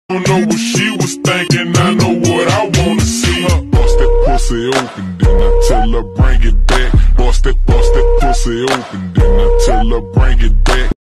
don't know what she was thinking, I know what I wanna see. Bust that pussy open, then I tell her bring it back. Bust that pussy open, then I tell her bring it back.